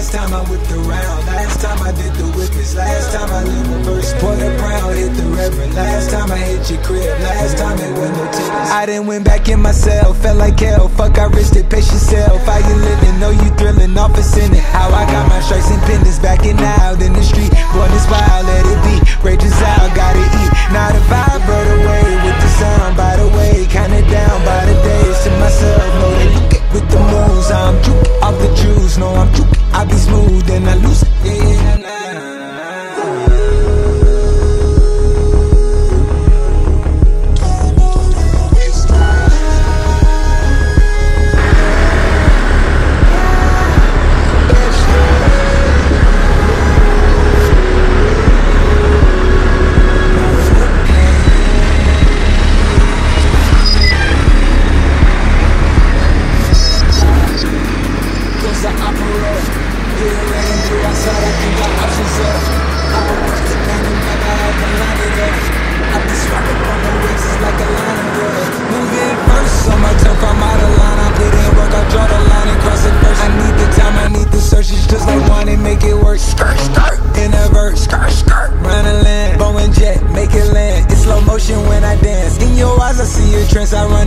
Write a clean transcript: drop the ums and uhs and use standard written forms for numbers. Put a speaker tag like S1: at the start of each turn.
S1: Last time I whipped around, last time I did the whippets, last time I lived reverse, pour the crown, hit the reverend. Last time I hit your crib, last time it was no tennis. I done went back in myself, felt like hell. Fuck, I risked it, pace yourself. How you living? Know you thrilling, off a sinning. How I got my stripes and pendants, backing out in the street. Born this wild, let it be. Rages out, gotta eat. Now the vibe brought away with the sound. By the way, kinda down by the days. To myself, know they look at with the moves. I'm juke off the juice, no I'm juke. I be smooth and I lose it. Yeah, nah. I run